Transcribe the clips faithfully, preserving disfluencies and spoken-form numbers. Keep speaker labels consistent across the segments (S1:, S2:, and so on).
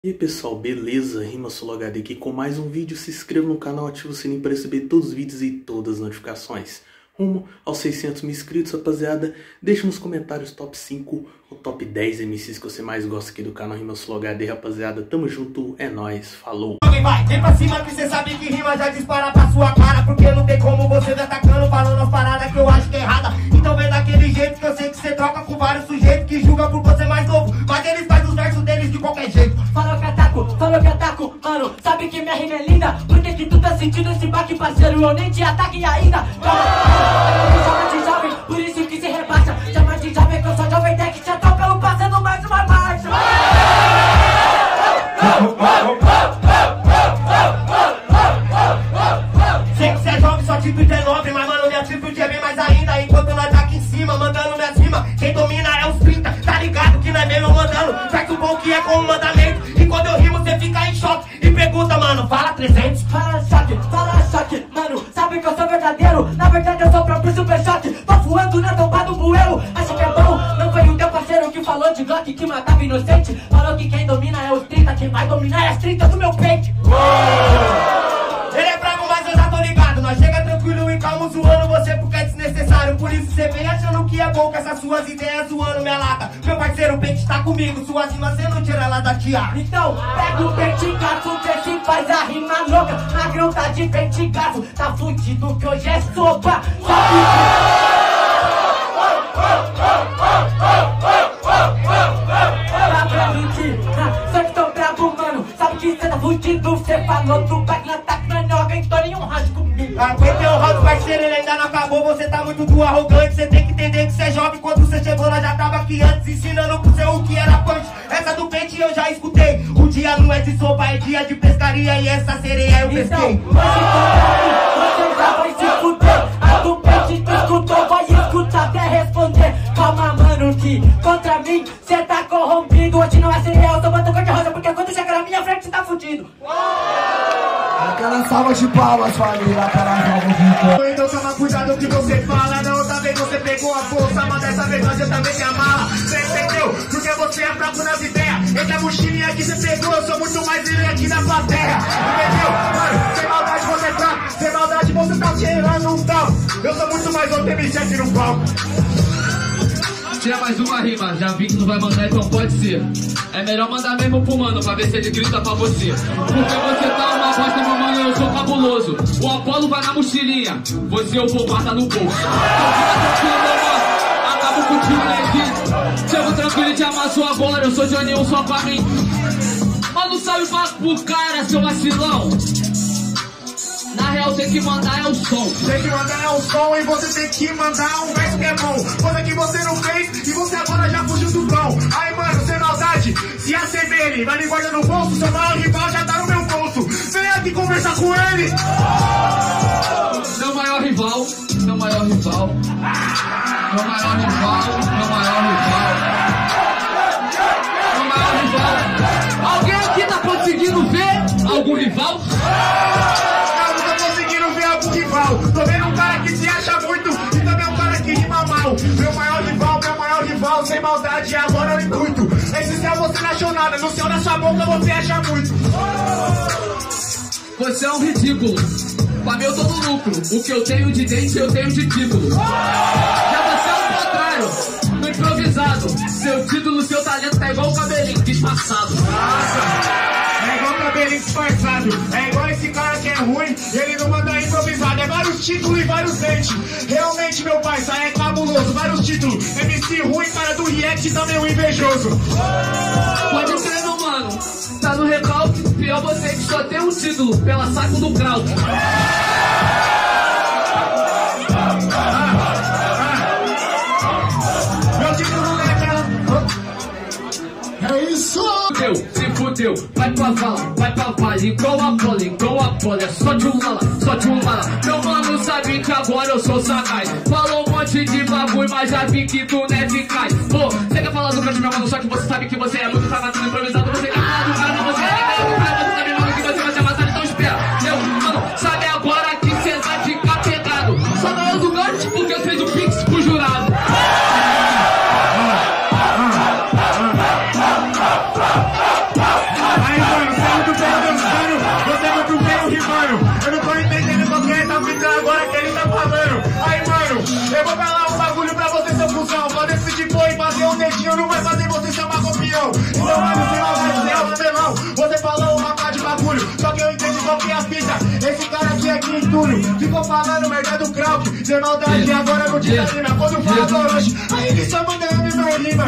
S1: E aí pessoal, beleza? RimaSoloHD aqui com mais um vídeo. Se inscreva no canal, ative o sininho para receber todos os vídeos e todas as notificações. Rumo aos seiscentos mil inscritos, rapaziada. Deixa nos comentários top cinco ou top dez M Cs que você mais gosta aqui do canal RimaSoloHD, rapaziada. Tamo junto, é nóis, falou!
S2: Vai, vem pra cima que cê sabe que rima já dispara pra sua cara. Porque não tem como você tá atacando, falando as paradas que eu acho que é errada. Então vem daquele jeito que eu sei que cê troca com vários sujeitos que julgam por você mais novo, mas eles fazem os versos deles de qualquer jeito.
S3: Falou que ataco, falou que ataco, mano. Sabe que minha rima é linda? Por que que tu tá sentindo esse baque, parceiro? Eu nem te ataque ainda. Me chama de jovem, por isso que se rebaixa. Chama de jovem que eu sou jovem tech, te atropelo passando mais uma marcha.
S2: Sei que cê é jovem, só atitude é nobre, mas mano, minha atitude é bem mais ainda. Enquanto nós tá aqui em cima, mandando minhas rimas, quem domina é os trinta, tá ligado que não é mesmo mandando. Faz o bom que é como mandamento. E quando eu rimo, cê fica em choque e pergunta, mano, fala trezentos.
S3: Fala choque, fala choque, mano. Sabe que eu sou verdadeiro? Na verdade eu sou o próprio super choque. Tô voando na tomba do bueiro. Acho que é bom, não foi o teu parceiro que falou de Glock que matava inocente. Falou que quem domina é os trinta, quem vai dominar é as trinta do meu peito.
S2: Ele é bravo, mas eu já tô ligado. Nós chega tranquilo e calmo zoando você porque é desnecessário. Por isso cê vem achando que é bom com essas suas ideias zoando minha lata. Meu parceiro, o pente tá comigo, suas rimas cê não tira ela da tiara.
S3: Então, pega o pente gato, vê se faz a rima louca. Magrão tá de pente gato, tá fudido que hoje é sopa. Sabe Dá pra mentir, ah, só que tô bravo, mano. Sabe que cê tá fudido, cê falou do back no ataque, mas não aguentou nenhum round comigo.
S2: Aguentei o round, parceiro, ele ainda não acabou. Você tá muito do arrogante, cê tem que entender que cê é jovem. Quando cê chegou, nós já tava aqui antes, ensinando pro seu o que era punch. Essa do pente eu já escutei. O dia não é de sopa, é dia de pescaria. E essa sereia eu pesquei.
S3: Então, você já vai se fuder. A do pente tu escutou, vai escutar até responder. Calma, mano, que contra mim cê tá corrompido. Hoje não é cereal, eu tô botando cor de rosa, porque quando chegar na minha frente cê tá fudido.
S4: Aquela salva de palmas, família, aquela salva de palmas.
S2: Então toma cuidado que você fala. Na outra vez você pegou a força, mas dessa vez nós eu também te amala. Você entendeu? Porque você é fraco nas ideias. Essa mochilinha que você pegou, eu sou muito mais ele aqui na plateia. Entendeu? Mano, sem maldade você é fraco, sem maldade você tá tirando um tal. Eu sou muito mais outro M C aqui no palco.
S5: Tira mais uma rima, já vi que não vai mandar, então pode ser. É melhor mandar mesmo pro mano, pra ver se ele grita pra você. Porque você tá uma bosta, meu mano, eu sou cabuloso. O Apolo vai na mochilinha, você eu vou guardar no bolso. Então fica tranquilo, meu mano, acabo contigo, né, aqui. Chego tranquilo e te amasso agora, eu sou Johnny um só pra mim. Mano, salve pro cara, seu vacilão. Na real tem que mandar é o som.
S2: Tem que mandar é o som e você tem que mandar um verso que é bom. Coisa que você não fez e você agora já fugiu do pão. Aí mano, sem maldade, se a C dele vai me guardar no bolso, seu maior rival já tá no meu bolso. Vem aqui conversar com ele.
S5: Meu maior rival, meu maior rival. Meu maior rival, meu maior rival. Meu maior rival. Alguém aqui tá conseguindo ver algum rival?
S2: Tô vendo um cara que se acha muito e também um cara que rima mal. Meu maior rival, meu maior rival, sem maldade, agora eu intuito. Esse céu você não achou nada, no céu da sua boca você acha muito.
S5: Você é um ridículo. Pra mim eu tô no lucro. O que eu tenho de dente eu tenho de título. Já você é o contrário, no improvisado. Seu título, seu talento tá igual o cabelinho disfarçado.
S2: Nossa! É igual cabelinho disfarçado. É igual esse cara que é ruim, ele não manda improvisado. É vários títulos e vários dentes. Realmente, meu pai, isso aí é cabuloso. Vários títulos. M C ruim, cara do react também um invejoso.
S5: Pode crer, meu mano. Tá no recalque. Pior você que só tem um título pela saco do Kraut.
S2: Meu título não é aquela.
S4: É isso!
S5: Fudeu, se fudeu, vai pra vala, vai pra vale, igual a bola, igual a bola, é só de um mala, só de um mala. Meu mano sabe que agora eu sou sagaz. Falou um monte de bagulho, mas já vi que tu não é eficaz. Pô, você quer falar do grande meu mano, só que você sabe que você é muito travado, improvisado. Você quer falar do cara, mas você é legal, do cara, você sabe, mano, que você vai ser amassado, então espera. Meu mano, sabe agora que você vai ficar pegado. Só na hora do gancho, porque eu fiz o pix pro jurado.
S2: Aí mano, você é muito bem dançando, você é muito bem rimando. Eu não tô entendendo qual que é essa fita agora que ele tá falando. Aí, mano, eu vou falar um bagulho pra você, seu cuzão. Pode decidir pôr e fazer um dedinho, não vai fazer você chamar campeão. Então, mano, você não vai ser o ramelão. Você falou uma pá de bagulho, só que eu entendi qual que é a fita. Esse cara aqui é Quintúlio, ficou falando merda do Krauk. Sem maldade, agora não te anima. Quando fala do Orochi, aí ele só manda eu me não rima.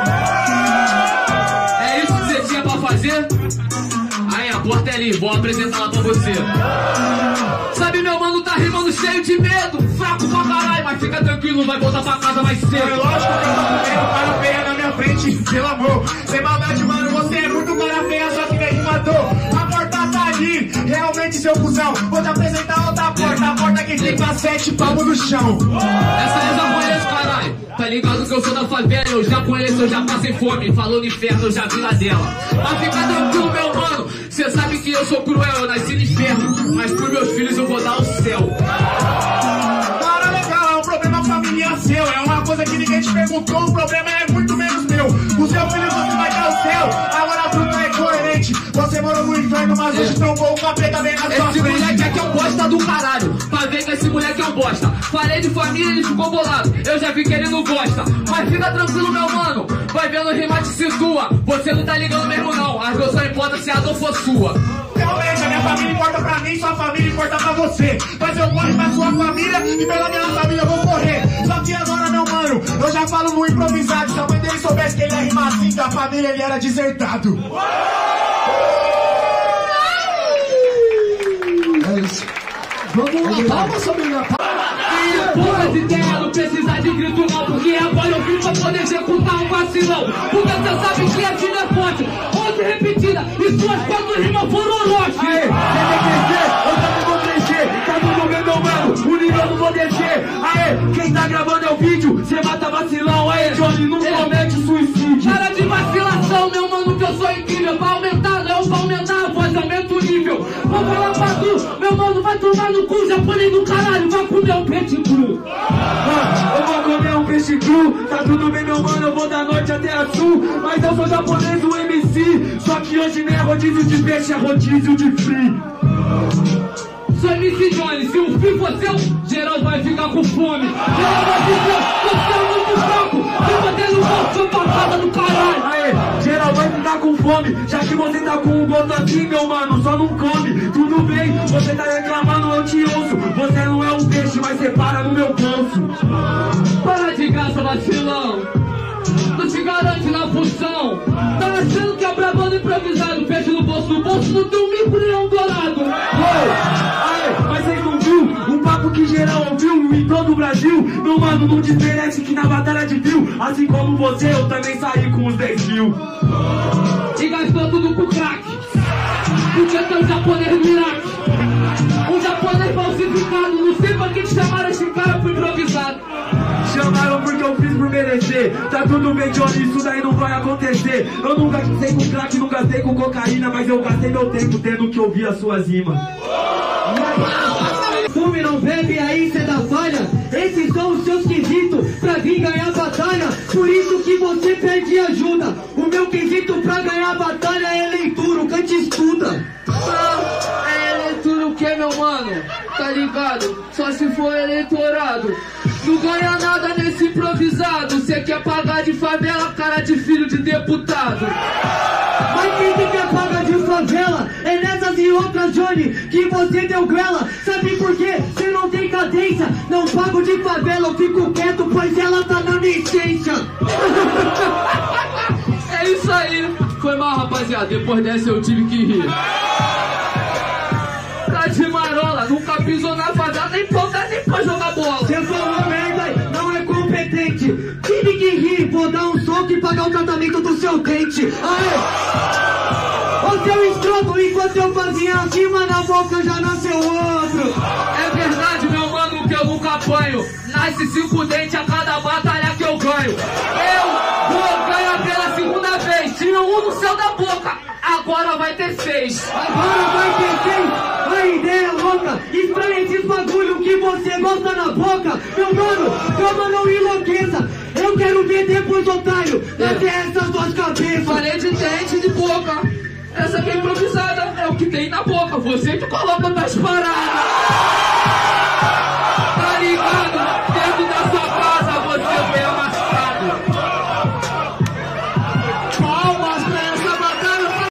S5: É isso que você tinha pra fazer? Aí a porta é ali, vou apresentar lá pra você. Sabe, meu mano tá rimando cheio de medo, fraco pra caralho, mas fica tranquilo, vai voltar pra casa mais cedo.
S2: É lógico que eu tô comendo cara feia na minha frente, pelo amor. Sem maldade, mano, você é muito cara feia, só que nem rimador. A porta tá ali, realmente, seu cuzão. Vou te apresentar outra porta, a porta que fica sete palmos no chão.
S5: Essa eu já conheço, caralho. Tá ligado que eu sou da favela, eu já conheço, eu já passei fome. Falou no inferno, eu já vi lá dela. Mas fica tranquilo, meu mano, cê sabe que eu sou cruel, eu nasci no inferno, mas pros meus filhos eu vou dar o céu.
S2: Cara, legal, é um problema família seu. É uma coisa que ninguém te perguntou, o problema é muito menos meu. O seu filho você vai dar o céu, agora a fruta é coerente. Você morou no inferno, mas hoje trombou o capeta bem na sua frente.
S5: Esse moleque aqui é um bosta do caralho, pra ver que esse moleque é um bosta. Falei de família, ele ficou bolado, eu já vi que ele não gosta. Mas fica tranquilo, meu mano, vai vendo rima te situa. Você não tá ligando mesmo não, as duas só importa se a dor for sua.
S2: Realmente, a minha família importa pra mim, sua família importa pra você. Mas eu corro pra sua família e pela minha família eu vou correr. Só que agora, meu mano, eu já falo no improvisado. Se a mãe dele soubesse que ele é rimar assim, da família ele era desertado.
S4: É isso. Vamos lá, palmas, família.
S5: Poucas ideias, não precisa de grito não, porque agora eu vim pra poder executar um vacilão. Porque você sabe que a vida é forte, onze repetida, e suas quatro rimas foram Orochi.
S3: Aê, quer crescer? Eu também vou crescer, tá tudo bem, meu mano, o nível eu não vou descer. Aê, quem tá gravando é o vídeo, cê mata vacilão. Aê, Johnny, não comete suicídio.
S5: Para de vacilação, meu mano, que eu sou incrível. Pra aumentar, não, pra aumentar a voz, aumenta o nível. Vou falar pra tu, meu mano, vai tomar no cu, japonês do caralho, vai comer um peixe cru.
S3: Ah, eu vou comer um peixe cru, tá tudo bem, meu mano, eu vou da norte até a sul. Mas eu sou japonês do M C, só que hoje nem é rodízio de peixe, é rodízio de free.
S5: Sou M C Johnny, se o fim for seu, geral vai ficar com fome. Geral vai ficar, você é muito fraco, se você não for, sou passada do caralho.
S3: Aê, geral vai ficar com fome, já que você tá com um gosto assim, meu mano, só não come. Tudo bem, você tá reclamando, eu te ouço. Você não é um peixe, mas você para no meu bolso.
S5: Para de graça, vacilão, não te garante na função. Tá achando que é brabando improvisado, peixe no bolso, no bolso não tem um mico nem um dourado.
S3: Aê, mas vocês não viu um papo que geral ouviu em todo o Brasil? Meu mano, não desmerece que na batalha de fio, assim como você, eu também saí com os dez mil.
S5: E gastou tudo com crack, porque tem um japonês no Iraque, um japonês falsificado. Não sei pra que te chamaram esse cara pro improvisado.
S3: Chamaram porque eu fiz por merecer. Tá tudo bem, Johnny, isso daí não vai acontecer. Eu nunca gastei com crack, não gastei com cocaína, mas eu gastei meu tempo tendo que ouvir as suas rimas.
S6: Fume, não bebe, aí cê dá falha. Esses são os seus quesitos pra vir ganhar batalha. Por isso que você pede ajuda. O meu quesito pra ganhar batalha é leitura, o cante estuda.
S5: Ah, é leitura o que, meu mano? Tá ligado? Só se for eleitorado. Não ganha nada nesse improvisado. Cê quer pagar de favela, cara de filho de deputado.
S6: Mas quem que quer pagar de favela? É nessas e outras, Johnny, que você deu grela. Sabe por quê? Cê não tem cadência. Não pago de favela, eu fico quieto, pois ela tá na licença.
S5: É isso aí. Foi mal, rapaziada. Depois dessa eu tive que rir. Tá de marola, nunca pisou na favela, nem ponta, nem pra jogar bola.
S6: Você falou merda, não é competente. Tive que rir, vou dar um soco e pagar o tratamento do seu dente. Aê! O seu estrondo, enquanto eu fazia acima na boca já nasceu outro.
S5: É verdade, meu mano, que eu nunca apanho. Nasce cinco dentes a cada batalha que eu ganho. Eu vou ganhar pela segunda vez. Tinha um no céu da boca, agora vai ter seis.
S6: Agora vai ter seis. A ideia louca, estranha esses bagulho que você gosta na boca. Meu mano, calma, não enlouqueça. Eu quero ver depois, otário, nascer essas duas cabeças.
S5: Falei de dente e de boca. Essa aqui é improvisada, é o que tem na boca. Você que coloca nas paradas.